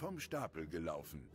vom Stapel gelaufen.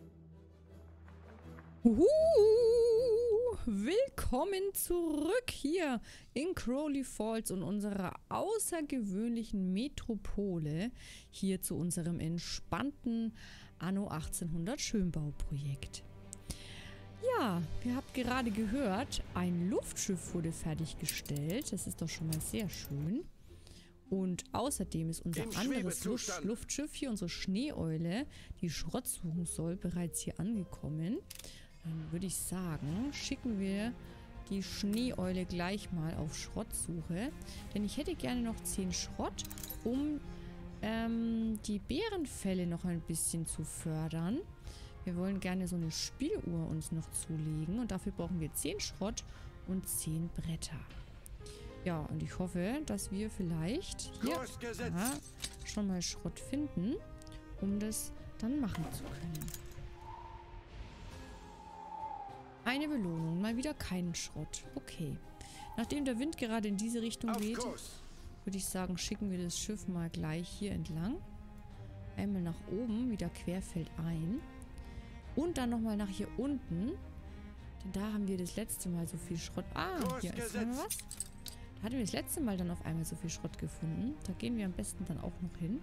Willkommen zurück hier in Crowley Falls und unserer außergewöhnlichen Metropole, hier zu unserem entspannten Anno 1800 Schönbauprojekt. Ja, ihr habt gerade gehört, ein Luftschiff wurde fertiggestellt. Das ist doch schon mal sehr schön. Und außerdem ist unser anderes Luftschiff hier, unsere Schneeeule, die Schrott suchen soll, bereits hier angekommen. Dann würde ich sagen, schicken wir die Schneeeule gleich mal auf Schrottsuche. Denn ich hätte gerne noch 10 Schrott, um die Bärenfälle noch ein bisschen zu fördern. Wir wollen gerne so eine Spieluhr uns noch zulegen. Und dafür brauchen wir 10 Schrott und 10 Bretter. Ja, und ich hoffe, dass wir vielleicht hier schon mal Schrott finden, um das dann machen zu können. Eine Belohnung, mal wieder keinen Schrott. Okay. Nachdem der Wind gerade in diese Richtung weht, würde ich sagen, schicken wir das Schiff mal gleich hier entlang. Einmal nach oben, wieder querfeldein. Und dann nochmal nach hier unten. Denn da haben wir das letzte Mal so viel Schrott. Ah, hier ist noch was. Da hatten wir das letzte Mal dann auf einmal so viel Schrott gefunden. Da gehen wir am besten dann auch noch hin.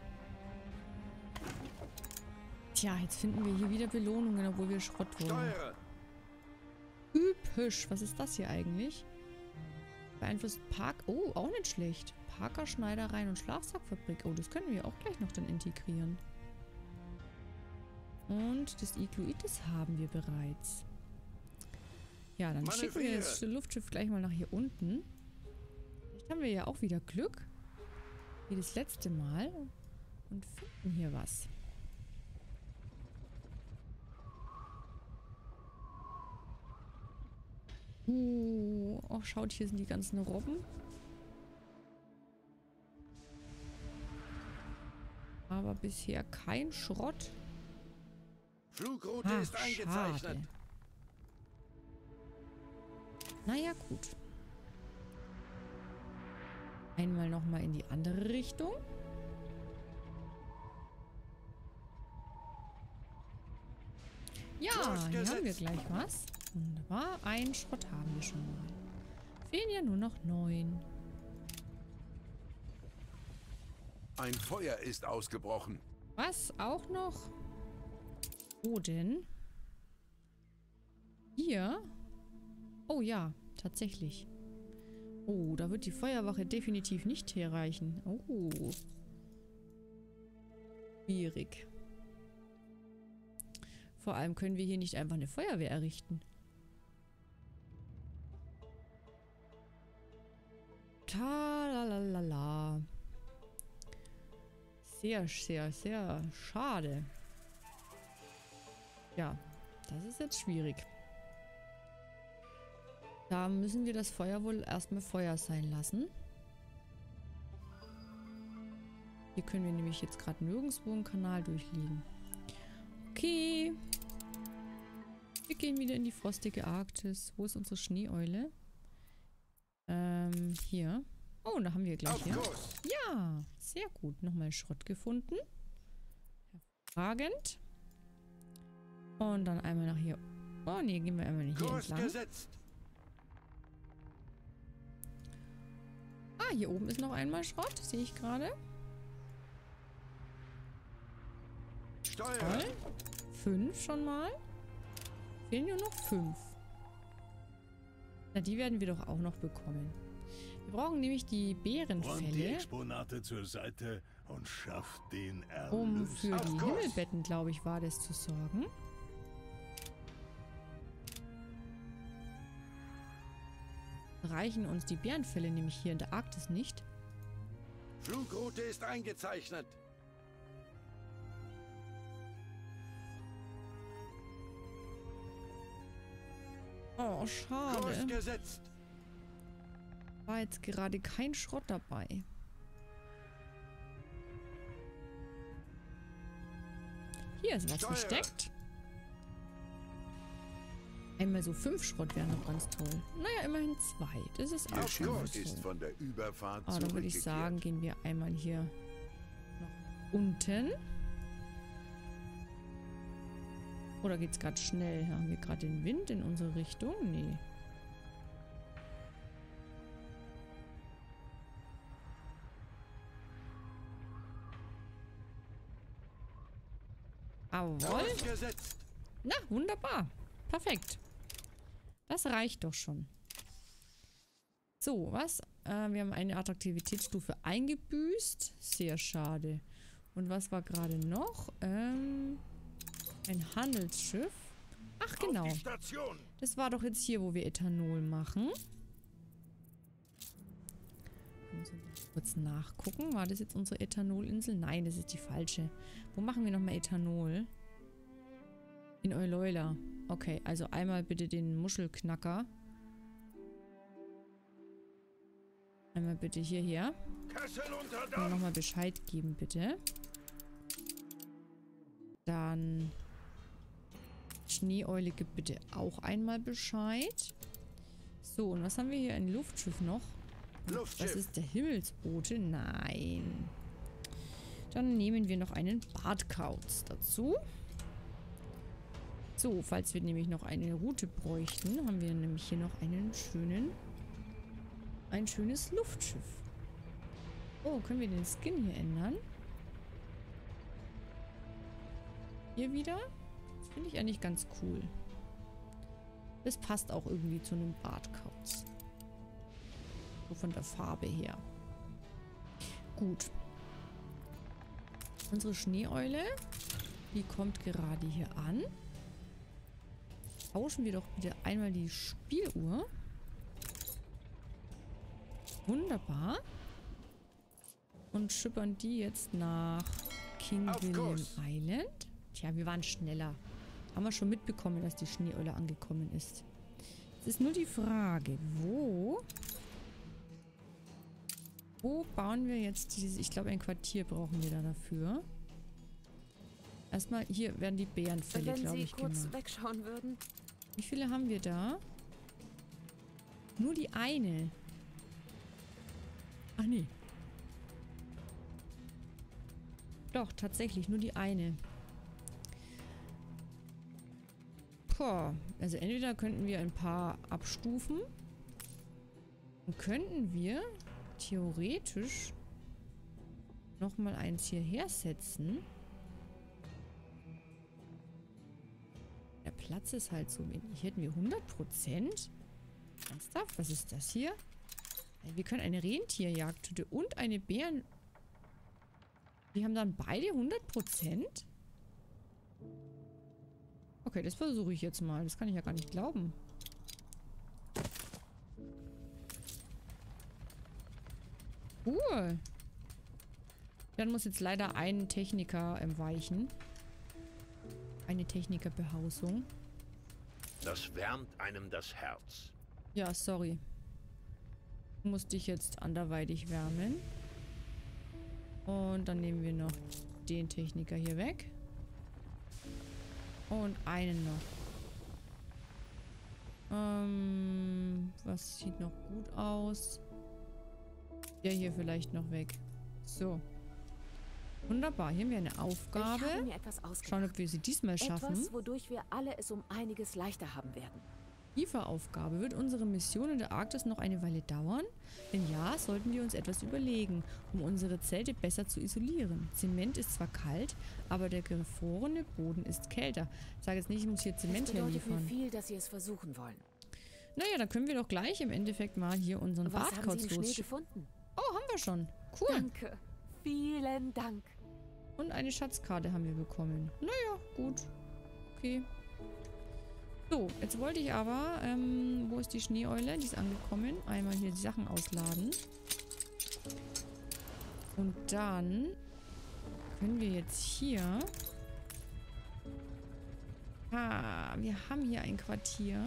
Tja, jetzt finden wir hier wieder Belohnungen, obwohl wir Schrott wollen. Üpisch. Was ist das hier eigentlich? Beeinflusst Park... Oh, auch nicht schlecht. Parker, Schneidereien und Schlafsackfabrik. Oh, das können wir auch gleich noch dann integrieren. Und das Igluitis haben wir bereits. Ja, dann schicken wir das Luftschiff gleich mal nach hier unten. Vielleicht haben wir ja auch wieder Glück. Wie das letzte Mal. Und finden hier was. Oh, schaut, hier sind die ganzen Robben. Aber bisher kein Schrott. Flugroute ist eingezeichnet. Schade. Naja, gut. Einmal nochmal in die andere Richtung. Ja, hier haben wir gleich was. Wunderbar. Einen Schrott haben wir schon mal. Fehlen ja nur noch 9. Ein Feuer ist ausgebrochen. Was? Auch noch? Wo denn? Hier? Oh ja, tatsächlich. Oh, da wird die Feuerwache definitiv nicht herreichen. Oh. Schwierig. Vor allem können wir hier nicht einfach eine Feuerwehr errichten. Talalala. Sehr, sehr, sehr schade. Ja, das ist jetzt schwierig. Da müssen wir das Feuer wohl erstmal Feuer sein lassen. Hier können wir nämlich jetzt gerade nirgendwo einen Kanal durchliegen. Okay. Wir gehen wieder in die frostige Arktis. Wo ist unsere Schneeeule? Hier. Oh, da haben wir gleich hier. Ja, sehr gut. Nochmal Schrott gefunden. Hervorragend. Und dann einmal nach hier. Oh nee, gehen wir einmal hier entlang. Ah, hier oben ist noch einmal Schrott. Sehe ich gerade. Toll. 5 schon mal. Fehlen nur noch 5. Na, die werden wir doch auch noch bekommen. Wir brauchen nämlich die Bärenfälle. Die Exponate zur Seite und schafft den Erlös. Um für die Himmelbetten, glaube ich, war das zu sorgen. Reichen uns die Bärenfälle nämlich hier in der Arktis nicht. Flugroute ist eingezeichnet. Oh, schade. Gesetzt. War jetzt gerade kein Schrott dabei. Hier ist was versteckt. Einmal so 5 Schrott wären noch ganz toll. Naja, immerhin 2. Das ist auch schon mal toll. Ist von der Überfahrt dann würde ich sagen, gehen wir einmal hier nach unten. Oder geht's gerade schnell? Haben wir gerade den Wind in unsere Richtung? Nee. Jawohl. Gesetzt. Na, wunderbar. Perfekt. Das reicht doch schon. So, was? Wir haben eine Attraktivitätsstufe eingebüßt. Sehr schade. Und was war gerade noch? Ein Handelsschiff. Ach, genau. Auf die Station. Das war doch jetzt hier, wo wir Ethanol machen. Muss ich kurz nachgucken. War das jetzt unsere Ethanolinsel? Nein, das ist die falsche. Wo machen wir nochmal Ethanol? In Euleula. Okay, also einmal bitte den Muschelknacker. Einmal bitte hierher. Kessel unter Und Dampf. nochmal Bescheid geben, bitte. Dann Schneeeule gibt bitte auch einmal Bescheid. So, und was haben wir hier? Ein Luftschiff noch. Luftschiff. Das ist der Himmelsbote. Nein. Dann nehmen wir noch einen Bartkauz dazu. So, falls wir nämlich noch eine Route bräuchten, haben wir nämlich hier noch ein schönes Luftschiff. Oh, können wir den Skin hier ändern? Hier wieder? Das finde ich eigentlich ganz cool. Das passt auch irgendwie zu einem Bartkauz. So von der Farbe her. Gut. Unsere Schneeeule, die kommt gerade hier an. Tauschen wir doch bitte einmal die Spieluhr. Wunderbar. Und schippern die jetzt nach King Auf William Kurs. Island. Tja, wir waren schneller. Haben wir schon mitbekommen, dass die Schneeeule angekommen ist. Es ist nur die Frage, wo bauen wir jetzt dieses... Ich glaube, ein Quartier brauchen wir da dafür. Erstmal, hier werden die Beeren fällig, glaube ich. Wenn Sie kurz Genau. wegschauen würden. Wie viele haben wir da? Nur die eine. Ach nee. Doch, tatsächlich, nur die eine. Boah, also entweder könnten wir ein paar abstufen. Dann könnten wir theoretisch nochmal eins hierher setzen. Der Platz ist halt so wenig. Hier hätten wir 100%. Ernsthaft? Was ist das hier? Wir können eine Rentierjagdhütte und eine Bären... Die haben dann beide 100%? Okay, das versuche ich jetzt mal. Das kann ich ja gar nicht glauben. Cool. Dann muss jetzt leider ein Techniker weichen. Eine Technikerbehausung. Das wärmt einem das Herz. Ja, sorry. Muss dich jetzt anderweitig wärmen. Und dann nehmen wir noch den Techniker hier weg. Und einen noch. Was sieht noch gut aus? Der hier vielleicht noch weg. So. Wunderbar. Hier haben wir eine Aufgabe. Ich habe mir etwas ausgedacht. Schauen, ob wir sie diesmal schaffen. Etwas, wodurch wir alle es um einiges leichter haben werden. Lieferaufgabe. Wird unsere Mission in der Arktis noch eine Weile dauern? Wenn ja, sollten wir uns etwas überlegen, um unsere Zelte besser zu isolieren. Zement ist zwar kalt, aber der gefrorene Boden ist kälter. Ich sage jetzt nicht, ich muss hier Zement Es bedeutet mir herliefern. viel, dass Sie es versuchen wollen. Naja, dann können wir doch gleich im Endeffekt mal hier unseren Was haben Sie Bartkauz im Schnee los. gefunden? Oh, haben wir schon. Cool. Danke. Vielen Dank. Und eine Schatzkarte haben wir bekommen. Naja, gut. Okay. So, jetzt wollte ich aber, wo ist die Schneeeule? Die ist angekommen. Einmal hier die Sachen ausladen. Und dann können wir jetzt hier... Ah, wir haben hier ein Quartier.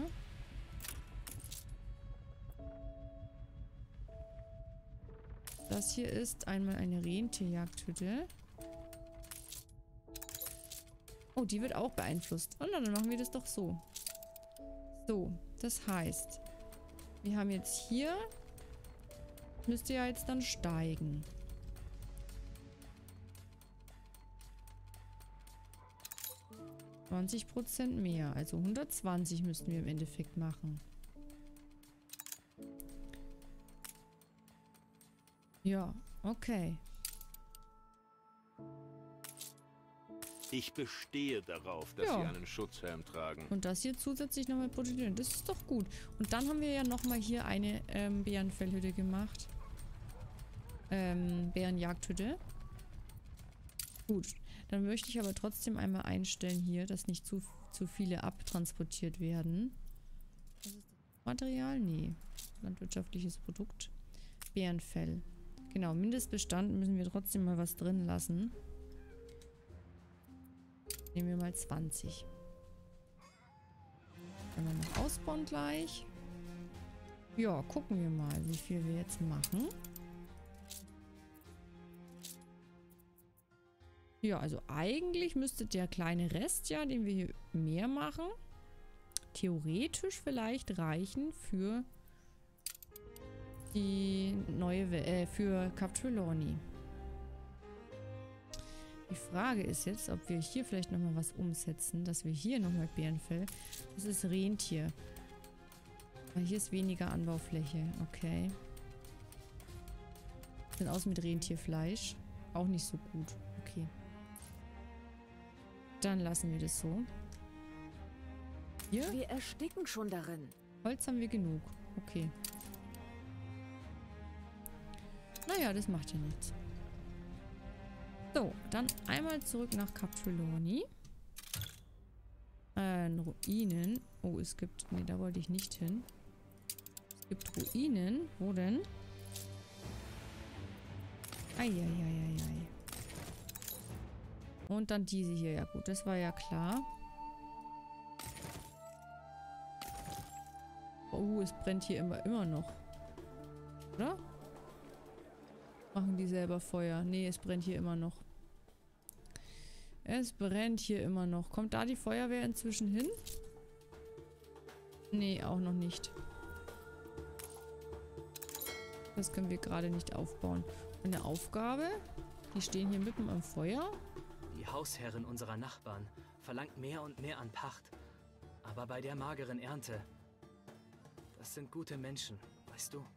Das hier ist einmal eine Rentierjagdhütte. Oh, die wird auch beeinflusst. Oh, na, dann machen wir das doch so. So, das heißt, wir haben jetzt hier... Müsste ja jetzt dann steigen. 20% mehr. Also 120 müssten wir im Endeffekt machen. Ja, okay. Ich bestehe darauf, dass Ja. Sie einen Schutzhelm tragen. Und das hier zusätzlich nochmal protegieren. Das ist doch gut. Und dann haben wir ja nochmal hier eine Bärenfellhütte gemacht. Bärenjagdhütte. Gut. Dann möchte ich aber trotzdem einmal einstellen hier, dass nicht zu viele abtransportiert werden. Was ist das? Material? Nee. Landwirtschaftliches Produkt. Bärenfell. Genau, Mindestbestand müssen wir trotzdem mal was drin lassen. Nehmen wir mal 20. Können wir noch ausbauen gleich. Ja, gucken wir mal, wie viel wir jetzt machen. Ja, also eigentlich müsste der kleine Rest, ja, den wir hier mehr machen, theoretisch vielleicht reichen für die neue, für Cap Trelawney. Die Frage ist jetzt, ob wir hier vielleicht nochmal was umsetzen, dass wir hier nochmal Bärenfell. Das ist Rentier. Weil hier ist weniger Anbaufläche. Okay. Dann aus mit Rentierfleisch. Auch nicht so gut. Okay. Dann lassen wir das so. Hier? Wir ersticken schon darin. Holz haben wir genug. Okay. Naja, das macht ja nichts. So, dann einmal zurück nach Cap Trelawney. Ruinen. Oh, es gibt... Ne, da wollte ich nicht hin. Es gibt Ruinen. Wo denn? Eieieiei. Und dann diese hier. Ja gut, das war ja klar. Oh, es brennt hier immer noch. Oder? Machen die selber Feuer? Nee, es brennt hier immer noch. Es brennt hier immer noch. Kommt da die Feuerwehr inzwischen hin? Nee, auch noch nicht. Das können wir gerade nicht aufbauen. Eine Aufgabe? Die stehen hier mitten am Feuer. Die Hausherrin unserer Nachbarn verlangt mehr und mehr an Pacht. Aber bei der mageren Ernte... Das sind gute Menschen, weißt du?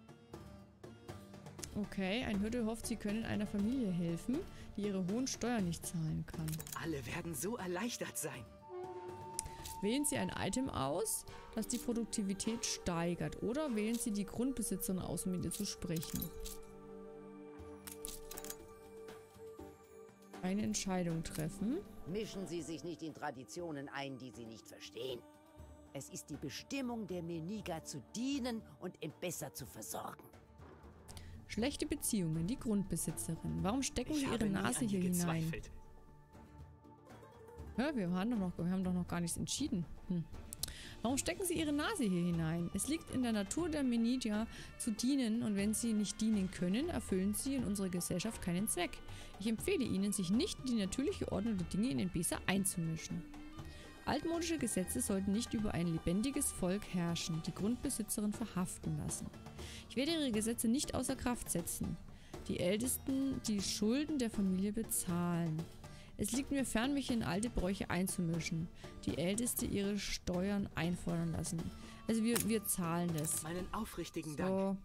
Okay, ein Hirte hofft, sie können einer Familie helfen, die ihre hohen Steuern nicht zahlen kann. Alle werden so erleichtert sein. Wählen Sie ein Item aus, das die Produktivität steigert, oder wählen Sie die Grundbesitzerin aus, um mit ihr zu sprechen. Eine Entscheidung treffen. Mischen Sie sich nicht in Traditionen ein, die Sie nicht verstehen. Es ist die Bestimmung der Meniga zu dienen und besser zu versorgen. Schlechte Beziehungen, die Grundbesitzerin. Warum stecken Sie Ihre Nase hier hinein? Ja, wir haben doch noch gar nichts entschieden. Warum stecken Sie Ihre Nase hier hinein? Es liegt in der Natur der Meniga zu dienen und wenn Sie nicht dienen können, erfüllen Sie in unserer Gesellschaft keinen Zweck. Ich empfehle Ihnen, sich nicht in die natürliche Ordnung der Dinge in den Besa einzumischen. Altmodische Gesetze sollten nicht über ein lebendiges Volk herrschen, die Grundbesitzerin verhaften lassen. Ich werde Ihre Gesetze nicht außer Kraft setzen. Die Ältesten die Schulden der Familie bezahlen. Es liegt mir fern, mich in alte Bräuche einzumischen. Die Älteste ihre Steuern einfordern lassen. Also wir zahlen das. Meinen aufrichtigen So. Dank.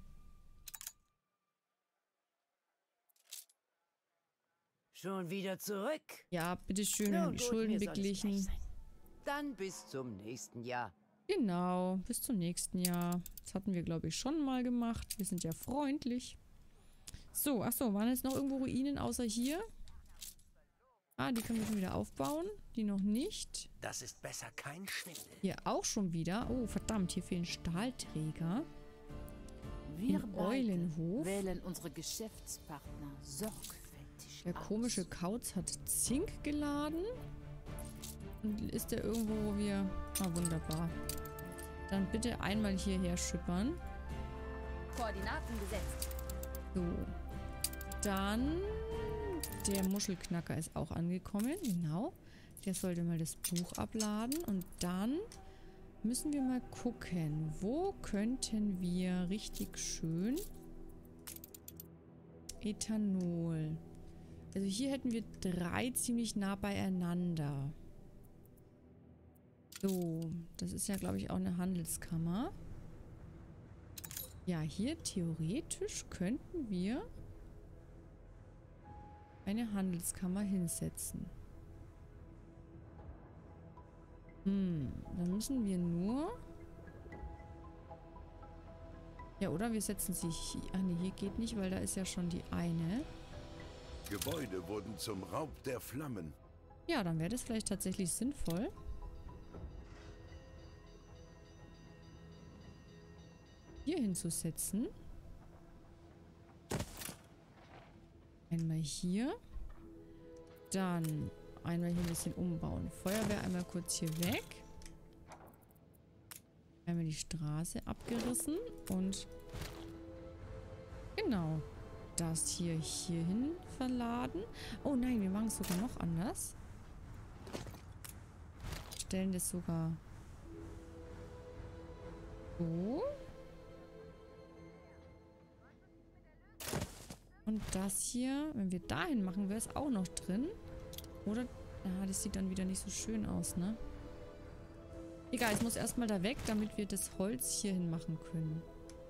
Schon wieder zurück? Ja, bitteschön, Nun haben die gut, Schulden mir soll es gleich beglichen. sein. Dann bis zum nächsten Jahr. Genau, bis zum nächsten Jahr. Das hatten wir, glaube ich, schon mal gemacht. Wir sind ja freundlich. So, achso, waren jetzt noch irgendwo Ruinen außer hier? Ah, die können wir schon wieder aufbauen. Die noch nicht. Das ist besser kein Schwindel. Hier auch schon wieder. Oh, verdammt, hier fehlen Stahlträger. Wir Im beide Eulenhof. wählen unsere Geschäftspartner sorgfältig Der komische aus. Kauz hat Zink geladen. Und ist der irgendwo, wo wir... Ah, wunderbar. Dann bitte einmal hierher schippern. Koordinaten gesetzt. So. Dann... Der Muschelknacker ist auch angekommen. Genau. Der sollte mal das Buch abladen. Und dann müssen wir mal gucken. Wo könnten wir richtig schön... Ethanol. Also hier hätten wir 3 ziemlich nah beieinander. So, das ist ja, glaube ich, auch eine Handelskammer. Ja, hier theoretisch könnten wir eine Handelskammer hinsetzen. Dann müssen wir nur... Ja, oder wir setzen sie hier... Ah, ne, hier geht nicht, weil da ist ja schon die eine. Gebäude wurden zum Raub der Flammen. Ja, dann wäre das vielleicht tatsächlich sinnvoll. Hier hinzusetzen. Einmal hier. Dann einmal hier ein bisschen umbauen. Feuerwehr einmal kurz hier weg. Einmal die Straße abgerissen und genau das hierhin verladen. Oh nein, wir machen es sogar noch anders. Stellen das sogar so. Und das hier, wenn wir dahin machen, wäre es auch noch drin. Oder? Ah, das sieht dann wieder nicht so schön aus, ne? Egal, es muss erstmal da weg, damit wir das Holz hierhin machen können.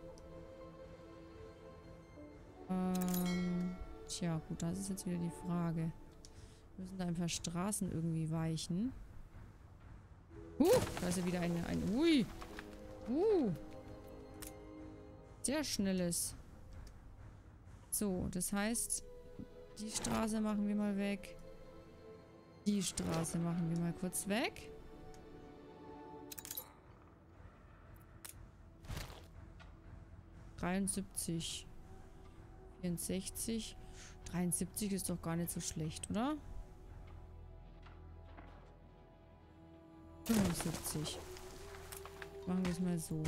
Tja, gut, das ist jetzt wieder die Frage. Wir müssen da einfach Straßen irgendwie weichen. Da ist ja wieder ein ui. Sehr schnelles. So, das heißt, die Straße machen wir mal weg. Die Straße machen wir mal kurz weg. (73) 64. 73 ist doch gar nicht so schlecht, oder? 75. Machen wir es mal so.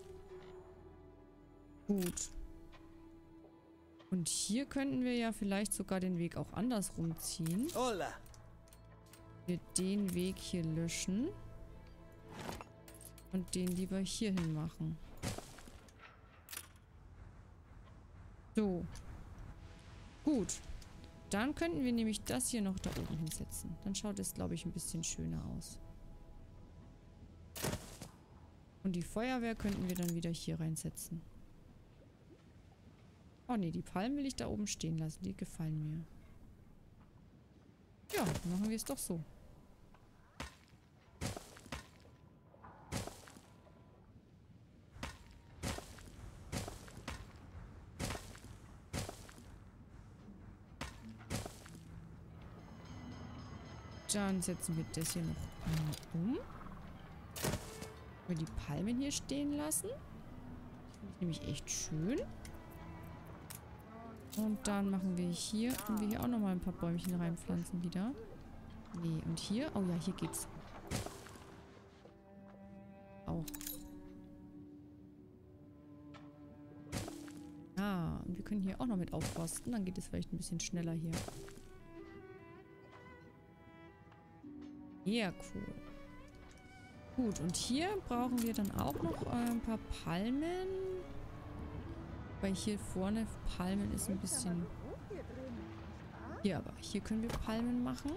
Gut. Und hier könnten wir ja vielleicht sogar den Weg auch andersrum ziehen. Hola. Wir den Weg hier löschen. Und den lieber hier hin machen. So. Gut. Dann könnten wir nämlich das hier noch da oben hinsetzen. Dann schaut es, glaube ich, ein bisschen schöner aus. Und die Feuerwehr könnten wir dann wieder hier reinsetzen. Oh ne, die Palmen will ich da oben stehen lassen. Die gefallen mir. Ja, dann machen wir es doch so. Dann setzen wir das hier noch um. Wir die Palmen hier stehen lassen. Finde ich nämlich echt schön. Und dann machen wir hier, können wir hier auch nochmal ein paar Bäumchen reinpflanzen wieder. Nee, und hier, oh ja, hier geht's. Auch. Ah, und wir können hier auch noch mit aufforsten, dann geht es vielleicht ein bisschen schneller hier. Ja, cool. Gut, und hier brauchen wir dann auch noch ein paar Palmen. Weil hier vorne Palmen ist ein bisschen... Hier aber. Hier können wir Palmen machen.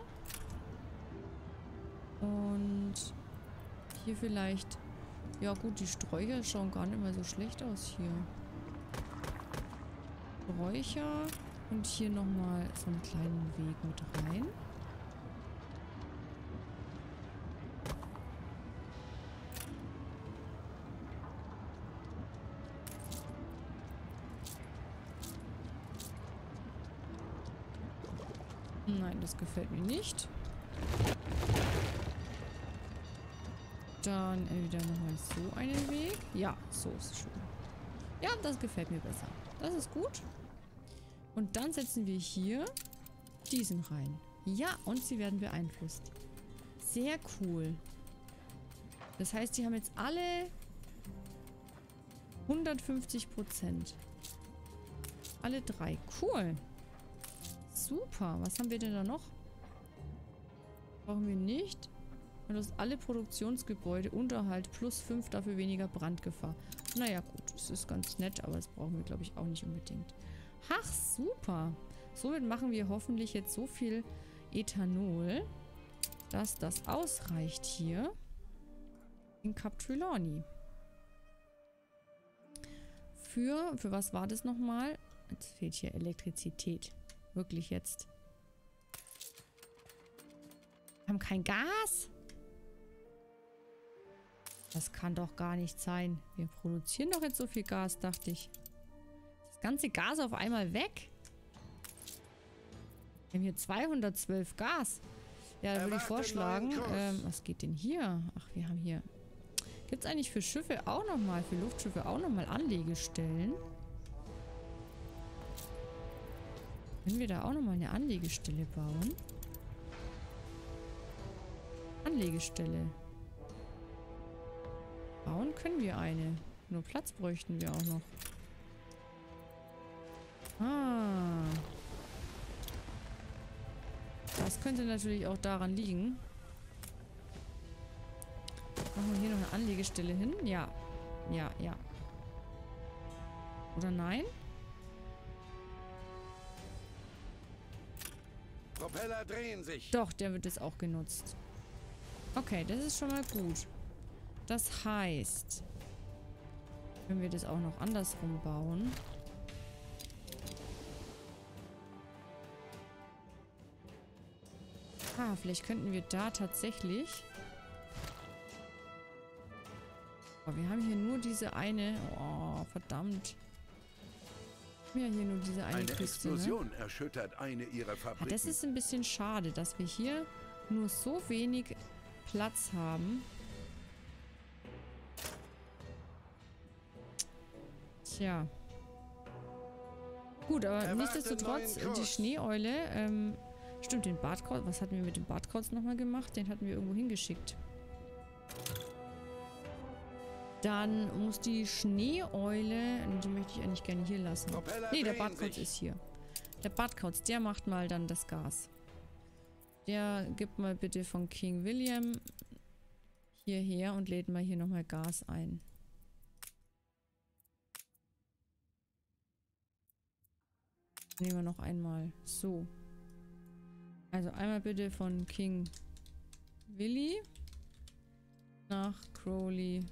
Und hier vielleicht... Ja gut, die Sträucher schauen gar nicht mal so schlecht aus hier. Sträucher. Und hier nochmal so einen kleinen Weg mit rein. Nein, das gefällt mir nicht. Dann entweder nochmal so einen Weg. Ja, so ist schön. Ja, das gefällt mir besser. Das ist gut. Und dann setzen wir hier diesen rein. Ja, und sie werden beeinflusst. Sehr cool. Das heißt, die haben jetzt alle 150%. Alle drei. Cool. Super. Was haben wir denn da noch? Brauchen wir nicht. Und das alle Produktionsgebäude, Unterhalt plus 5, dafür weniger Brandgefahr. Naja, gut. Das ist ganz nett, aber das brauchen wir, glaube ich, auch nicht unbedingt. Ach, super. Somit machen wir hoffentlich jetzt so viel Ethanol, dass das ausreicht hier. In Cap Trelawney. Für was war das nochmal? Jetzt fehlt hier Elektrizität. Wirklich jetzt. Wir haben kein Gas? Das kann doch gar nicht sein. Wir produzieren doch jetzt so viel Gas, dachte ich. Das ganze Gas auf einmal weg? Wir haben hier 212 Gas. Ja, da würde ich vorschlagen, was geht denn hier? Ach, wir haben hier... Gibt es eigentlich für Schiffe auch nochmal, für Luftschiffe auch nochmal Anlegestellen? Können wir da auch nochmal eine Anlegestelle bauen? Anlegestelle. Bauen können wir eine. Nur Platz bräuchten wir auch noch. Ah. Das könnte natürlich auch daran liegen. Machen wir hier noch eine Anlegestelle hin? Ja. Ja, ja. Oder nein? Propeller drehen sich. Doch, der wird jetzt auch genutzt. Okay, das ist schon mal gut. Das heißt, wenn wir das auch noch andersrum bauen. Ah, vielleicht könnten wir da tatsächlich... Oh, wir haben hier nur diese eine... Oh, verdammt. Wir haben ja hier nur diese eine Küste, Explosion erschüttert eine ihrer Fabriken. Ja, das ist ein bisschen schade, dass wir hier nur so wenig Platz haben. Tja. Gut, aber nichtsdestotrotz, die Schneeeule, stimmt, den Bartkraut, was hatten wir mit dem Bartkraut nochmal gemacht? Den hatten wir irgendwo hingeschickt. Dann muss die Schneeeule, die möchte ich eigentlich gerne hier lassen. Nee, der Bartkraut ist hier. Der Bartkraut, der macht mal dann das Gas. Der gibt mal bitte von King William hierher und lädt mal hier nochmal Gas ein. Nehmen wir noch einmal. So. Also einmal bitte von King Willy nach Crowley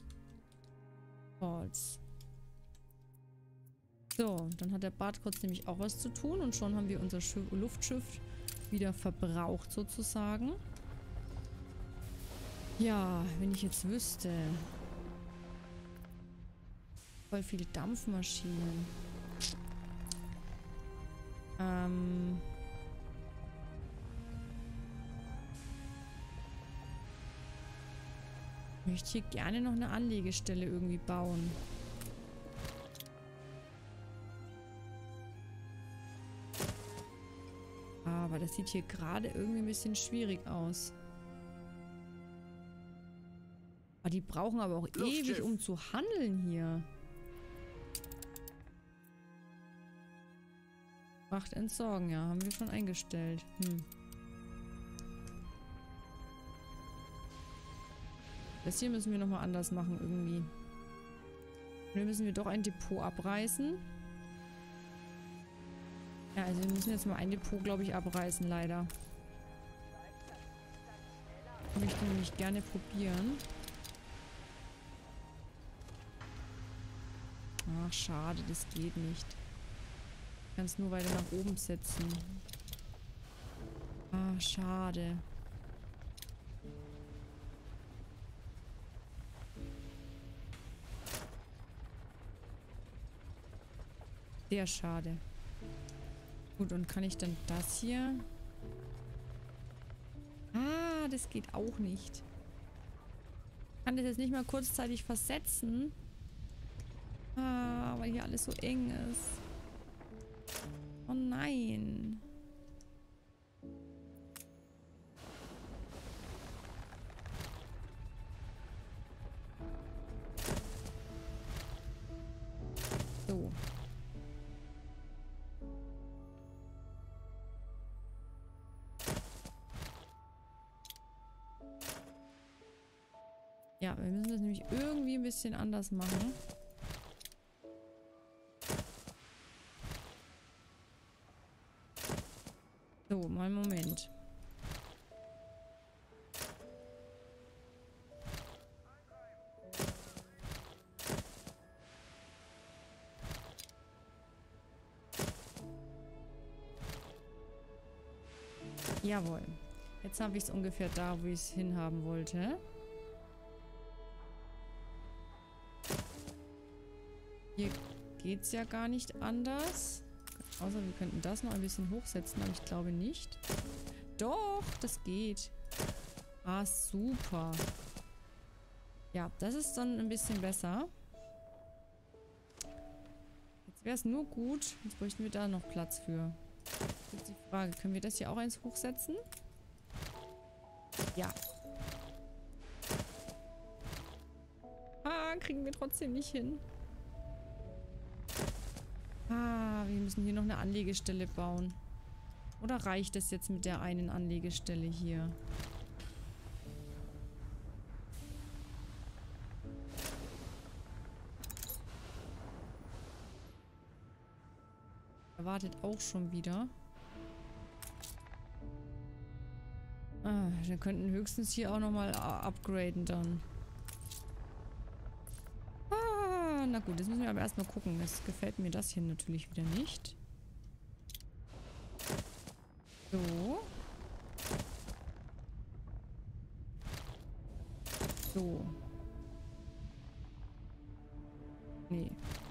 Falls. So, dann hat der Bartkraut nämlich auch was zu tun und schon haben wir unser Luftschiff wieder verbraucht sozusagen. Ja, wenn ich jetzt wüsste. Voll viele Dampfmaschinen. Ich möchte hier gerne noch eine Anlegestelle irgendwie bauen. Aber das sieht hier gerade irgendwie ein bisschen schwierig aus. Aber die brauchen aber auch ewig, um zu handeln hier. Fracht entsorgen, ja. Haben wir schon eingestellt. Das hier müssen wir nochmal anders machen irgendwie. Und dann müssen wir doch ein Depot abreißen. Ja, also wir müssen jetzt mal ein Depot, glaube ich, abreißen, leider. Würde ich nämlich gerne probieren. Ach, schade, das geht nicht. Ich kann es nur weiter nach oben setzen. Ah, schade. Sehr schade. Gut, und kann ich dann das hier... Ah, das geht auch nicht. Ich kann das jetzt nicht mal kurzzeitig versetzen. Ah, weil hier alles so eng ist. Oh nein. So. Ja, wir müssen das nämlich irgendwie ein bisschen anders machen. So, mal einen Moment. Jawohl. Jetzt habe ich es ungefähr da, wo ich es hinhaben wollte. Hier geht es ja gar nicht anders. Außer wir könnten das noch ein bisschen hochsetzen, aber ich glaube nicht. Doch, das geht. Ah, super. Ja, das ist dann ein bisschen besser. Jetzt wäre es nur gut. Jetzt bräuchten wir da noch Platz für. Jetzt die Frage, können wir das hier auch eins hochsetzen? Ja. Ah, kriegen wir trotzdem nicht hin. Ah, wir müssen hier noch eine Anlegestelle bauen. Oder reicht es jetzt mit der einen Anlegestelle hier? Er wartet auch schon wieder. Ah, wir könnten höchstens hier auch nochmal upgraden dann. Ah, na gut, jetzt müssen wir aber erstmal gucken. Jetzt gefällt mir das hier natürlich wieder nicht. So. So. Nee.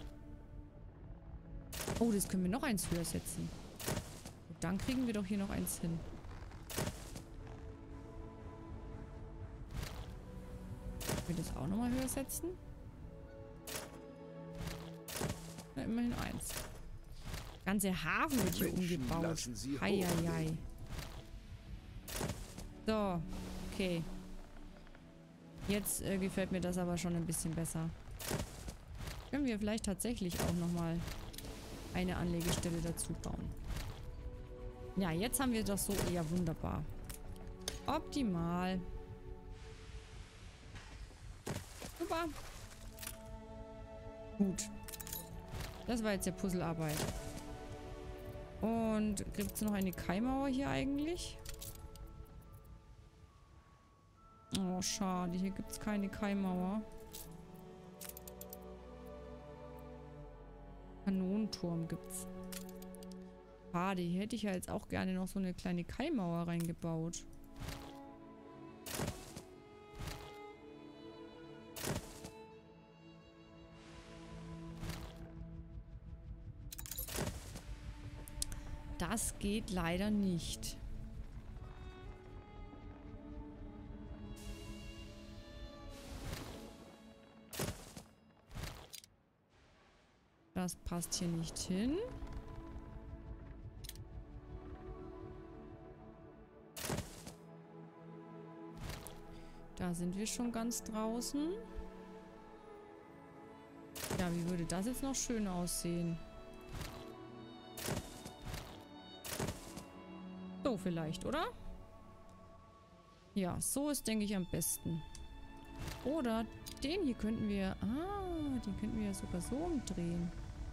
Oh, das können wir noch eins höher setzen. Und dann kriegen wir doch hier noch eins hin. Können wir das auch nochmal höher setzen? Na, immerhin eins. Ganze Hafen wird hier umgebaut. Heieiei. So, okay. Jetzt gefällt mir das aber schon ein bisschen besser. Können wir vielleicht tatsächlich auch nochmal eine Anlegestelle dazu bauen. Ja, jetzt haben wir das so eher wunderbar. Optimal. Super. Gut. Das war jetzt der Puzzlearbeit. Und gibt es noch eine Kaimauer hier eigentlich? Oh, schade. Hier gibt es keine Kaimauer. Kanonenturm gibt's. Schade. Hier hätte ich ja jetzt auch gerne noch so eine kleine Kaimauer reingebaut. Das geht leider nicht. Das passt hier nicht hin. Da sind wir schon ganz draußen. Ja, wie würde das jetzt noch schön aussehen? So vielleicht, oder? Ja, so ist, denke ich, am besten. Oder den hier könnten wir... Ah, den könnten wir ja sogar so umdrehen.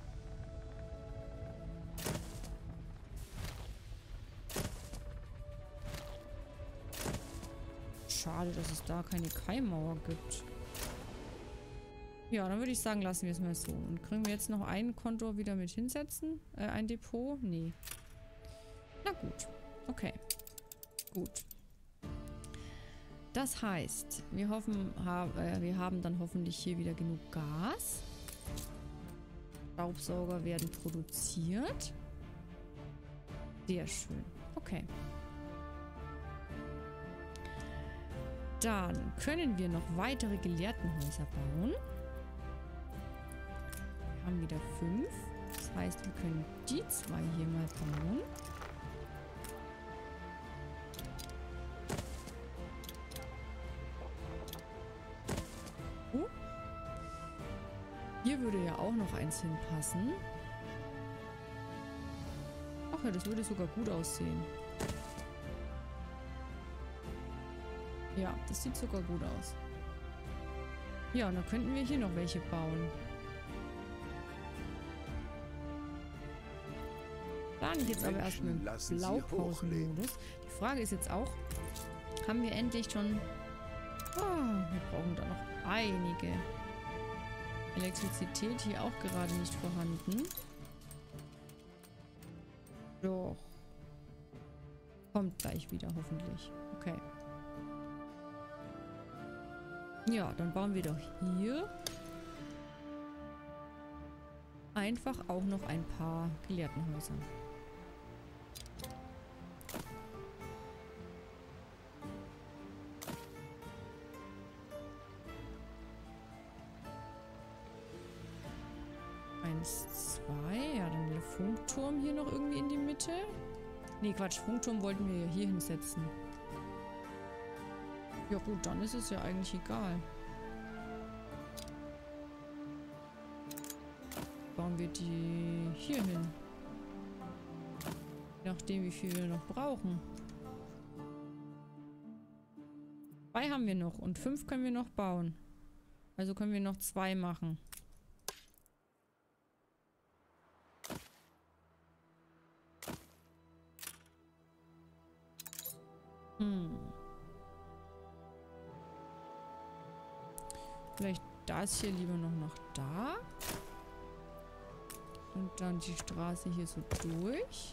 Schade, dass es da keine Kaimauer gibt. Ja, dann würde ich sagen, lassen wir es mal so. Und kriegen wir jetzt noch einen Kontor wieder mit hinsetzen? Ein Depot? Nee. Na gut. Okay. Gut. Das heißt, wir haben dann hoffentlich hier wieder genug Gas. Staubsauger werden produziert. Sehr schön. Okay. Dann können wir noch weitere Gelehrtenhäuser bauen. Wir haben wieder 5. Das heißt, wir können die 2 hier mal bauen. Hier würde ja auch noch eins hinpassen. Ach ja, das würde sogar gut aussehen. Ja, das sieht sogar gut aus. Ja, und dann könnten wir hier noch welche bauen. Plane ich jetzt aber erst mit dem Blaupausenmodus. Die Frage ist jetzt auch, haben wir endlich schon... Oh, wir brauchen da noch einige. Elektrizität hier auch gerade nicht vorhanden. Doch. Kommt gleich wieder, hoffentlich. Okay. Ja, dann bauen wir doch hier einfach auch noch ein paar Gelehrtenhäuser. Eins, zwei. Ja, dann der Funkturm hier noch irgendwie in die Mitte. Nee, Quatsch. Funkturm wollten wir ja hier hinsetzen. Ja gut, dann ist es ja eigentlich egal. Bauen wir die hier hin. Je nachdem, wie viel wir noch brauchen. 2 haben wir noch und 5 können wir noch bauen. Also können wir noch 2 machen. Vielleicht das hier lieber noch nach da. Und dann die Straße hier so durch.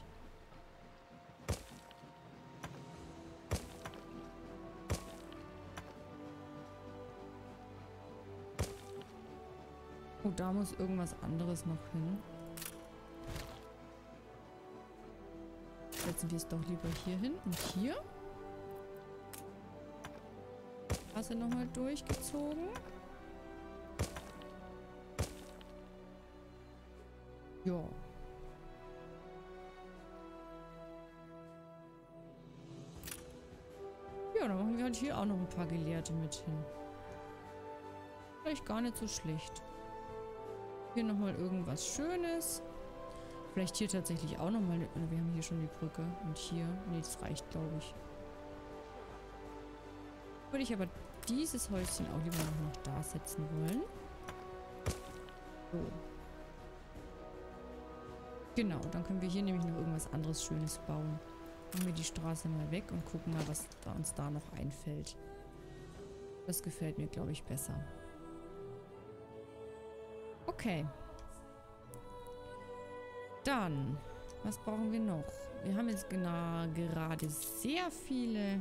Oh, da muss irgendwas anderes noch hin. Setzen wir es doch lieber hier hin und hier. Straße nochmal durchgezogen. Ja. Ja, dann machen wir halt hier auch noch ein paar Gelehrte mit hin. Vielleicht gar nicht so schlecht. Hier nochmal irgendwas Schönes. Vielleicht hier tatsächlich auch nochmal. Wir haben hier schon die Brücke. Und hier. Nee, das reicht, glaube ich. Würde ich aber dieses Häuschen auch lieber noch da setzen wollen. So. Genau, dann können wir hier nämlich noch irgendwas anderes Schönes bauen. Machen wir die Straße mal weg und gucken mal, was uns da noch einfällt. Das gefällt mir, glaube ich, besser. Okay. Dann, was brauchen wir noch? Wir haben jetzt gerade sehr viele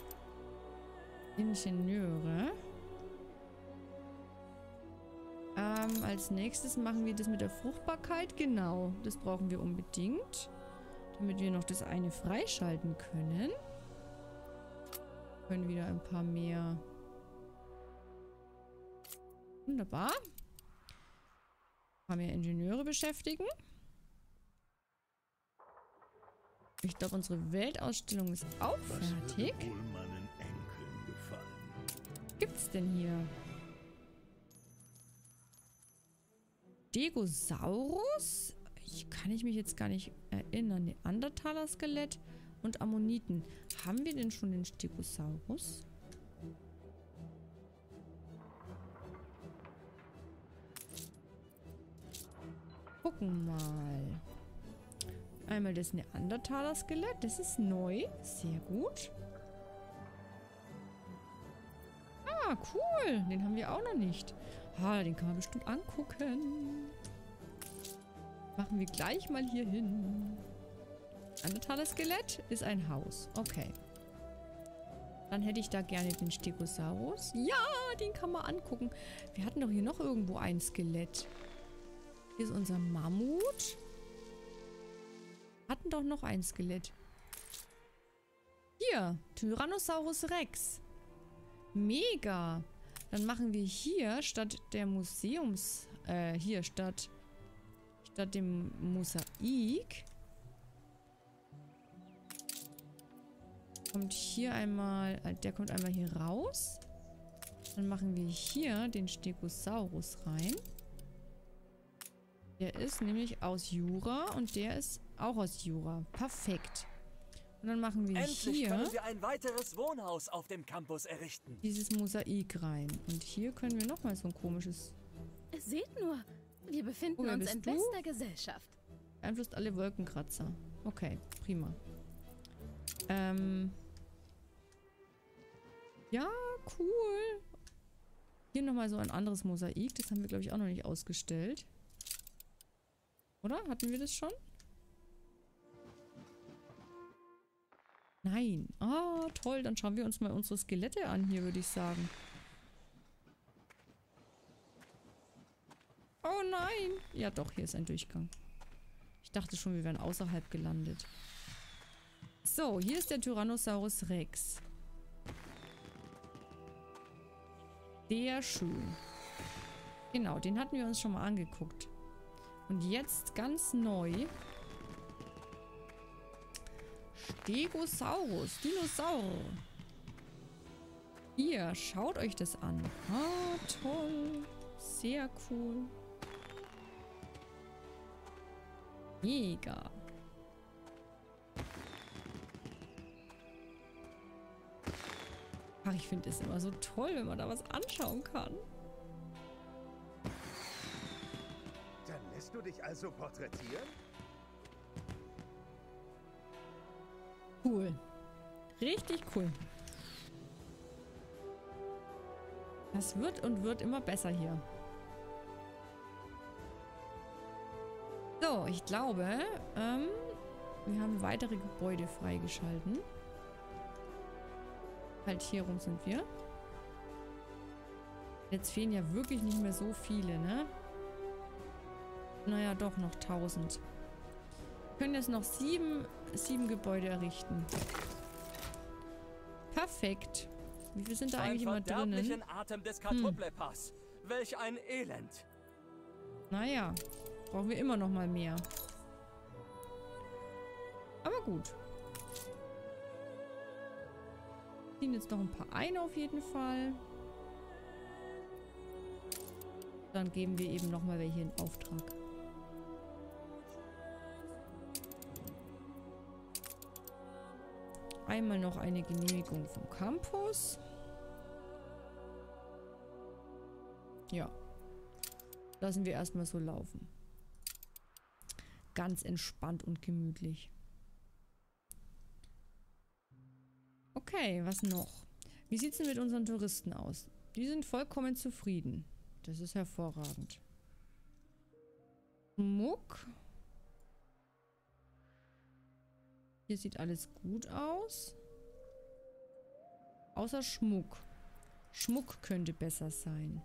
Ingenieure. Als nächstes machen wir das mit der Fruchtbarkeit. Genau, das brauchen wir unbedingt. Damit wir noch das eine freischalten können. Können wieder ein paar mehr. Wunderbar. Ein paar mehr Ingenieure beschäftigen. Ich glaube, unsere Weltausstellung ist auch fertig. Was würde wohl meinen Enkeln gefallen? Was gibt's denn hier? Stegosaurus? Kann ich mich jetzt gar nicht erinnern. Neandertaler-Skelett und Ammoniten. Haben wir denn schon den Stegosaurus? Gucken mal. Einmal das Neandertaler-Skelett. Das ist neu. Sehr gut. Ah, cool. Den haben wir auch noch nicht. Ah, den kann man bestimmt angucken. Machen wir gleich mal hier hin. Neandertaler-Skelett ist ein Haus. Okay. Dann hätte ich da gerne den Stegosaurus. Ja, den kann man angucken. Wir hatten doch hier noch irgendwo ein Skelett. Hier ist unser Mammut. Hatten doch noch ein Skelett. Hier, Tyrannosaurus Rex. Mega. Dann machen wir hier statt der statt dem Mosaik kommt hier einmal, der kommt einmal hier raus. Dann machen wir hier den Stegosaurus rein. Der ist nämlich aus Jura und der ist auch aus Jura. Perfekt. Und dann machen wir Endlich hier können wir ein weiteres Wohnhaus auf dem Campus errichten. dieses Mosaik rein. Und hier können wir nochmal so ein komisches... Seht nur, wir befinden wer uns bist in du? bester Gesellschaft. Beeinflusst alle Wolkenkratzer. Okay, prima. Ja, cool. Hier nochmal so ein anderes Mosaik. Das haben wir, glaube ich, auch noch nicht ausgestellt. Oder? Hatten wir das schon? Nein. Ah, toll. Dann schauen wir uns mal unsere Skelette an hier, würde ich sagen. Oh nein. Ja doch, hier ist ein Durchgang. Ich dachte schon, wir wären außerhalb gelandet. So, hier ist der Tyrannosaurus Rex. Sehr schön. Genau, den hatten wir uns schon mal angeguckt. Und jetzt ganz neu. Stegosaurus. Dinosaur. Hier, schaut euch das an. Ah, toll. Sehr cool. Mega. Ach, ich finde es immer so toll, wenn man da was anschauen kann. Dann lässt du dich also porträtieren? Cool. Richtig cool. Das wird und wird immer besser hier. So, ich glaube, wir haben weitere Gebäude freigeschalten. Halt hier rum sind wir. Jetzt fehlen ja wirklich nicht mehr so viele, ne? Naja, doch noch 1000. Wir können jetzt noch sieben Gebäude errichten. Perfekt. Wie viel sind da eigentlich immer drinnen? Verderblichen Atem des Kartoplepas. Welch ein Elend. Naja, brauchen wir immer noch mal mehr. Aber gut. Ziehen jetzt noch ein paar ein auf jeden Fall. Dann geben wir eben noch mal welche in Auftrag. Einmal noch eine Genehmigung vom Campus. Ja. Lassen wir erstmal so laufen. Ganz entspannt und gemütlich. Okay, was noch? Wie sieht es denn mit unseren Touristen aus? Die sind vollkommen zufrieden. Das ist hervorragend. Schmuck. Hier sieht alles gut aus. Außer Schmuck. Schmuck könnte besser sein.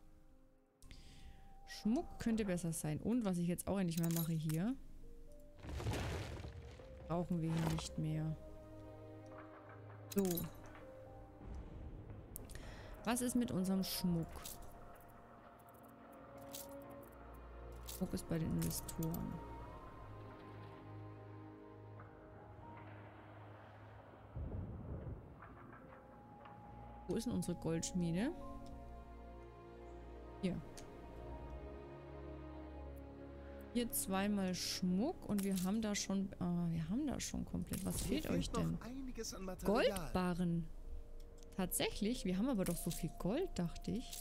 Schmuck könnte besser sein. Und was ich jetzt auch endlich mal mache hier. Brauchen wir hier nicht mehr. So. Was ist mit unserem Schmuck? Schmuck ist bei den Investoren. Wo ist denn unsere Goldschmiede? Hier. Hier zweimal Schmuck und wir haben da schon... wir haben da schon komplett. Was fehlt euch denn? Goldbarren. Tatsächlich? Wir haben aber doch so viel Gold, dachte ich.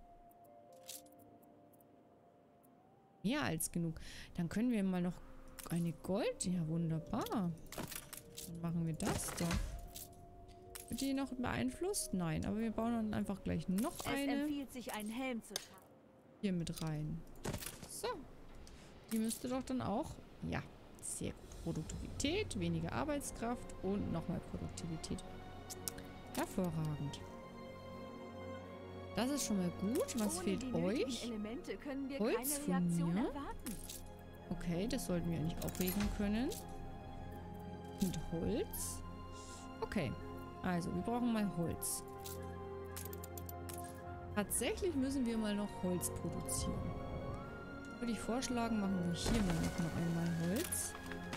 Mehr als genug. Dann können wir mal noch eine Gold... Ja, wunderbar. Dann machen wir das doch. Wird die noch beeinflusst? Nein, aber wir bauen dann einfach gleich noch eine. Es empfiehlt sich, einen Helm zu tragen. Hier mit rein. So. Die müsste doch dann auch... Ja, sehr gut. Produktivität, weniger Arbeitskraft und nochmal Produktivität. Hervorragend. Das ist schon mal gut. Was fehlt euch? Elemente können wir Holz keine von Reaktion mir. erwarten. Okay, das sollten wir eigentlich auch regeln können. Mit Holz. Okay. Also, wir brauchen mal Holz. Tatsächlich müssen wir mal noch Holz produzieren. Würde ich vorschlagen, machen wir hier mal noch einmal Holz.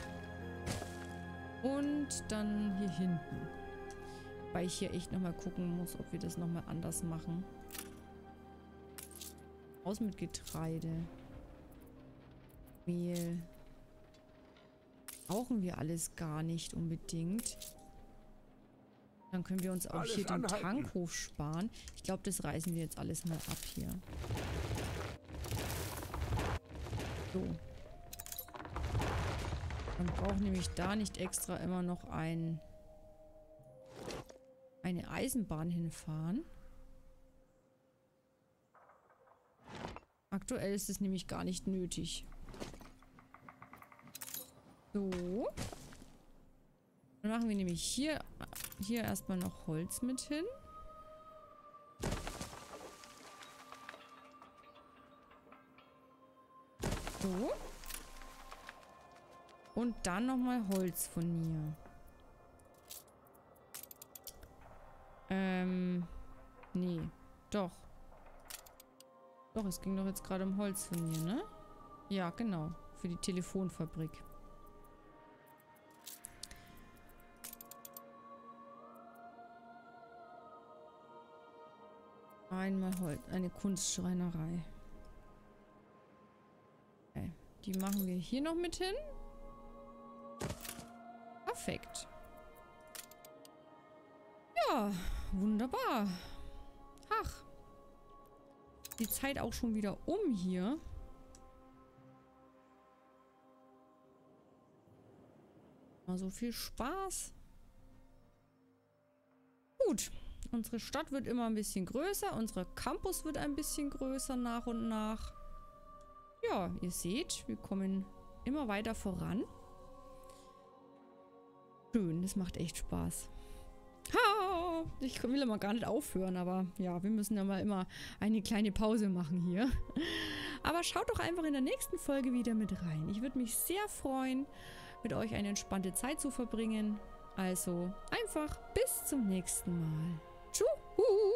Und dann hier hinten. Weil ich hier echt nochmal gucken muss, ob wir das nochmal anders machen. Aus mit Getreide. Mehl. Brauchen wir alles gar nicht unbedingt. Dann können wir uns auch Alles hier den anhalten. Tankhof sparen. Ich glaube, das reißen wir jetzt alles mal ab hier. So. Man braucht nämlich da nicht extra immer noch eine Eisenbahn hinfahren. Aktuell ist es nämlich gar nicht nötig. So. Dann machen wir nämlich hier erstmal noch Holz mit hin. So. Und dann nochmal Holz von mir. Nee. Doch. Doch, es ging doch jetzt gerade um Holz von mir, ne? Ja, genau. Für die Telefonfabrik. Einmal Holz. Eine Kunstschreinerei. Okay. Die machen wir hier noch mit hin. Perfekt. Ja, wunderbar. Ach. Die Zeit auch schon wieder um hier. Mal so viel Spaß. Gut. Unsere Stadt wird immer ein bisschen größer. Unser Campus wird ein bisschen größer nach und nach. Ja, ihr seht, wir kommen immer weiter voran. Schön, das macht echt Spaß. Ha! Ich will immer gar nicht aufhören, aber ja, wir müssen ja mal immer eine kleine Pause machen hier. Aber schaut doch einfach in der nächsten Folge wieder mit rein. Ich würde mich sehr freuen, mit euch eine entspannte Zeit zu verbringen. Also einfach bis zum nächsten Mal. Tschüss!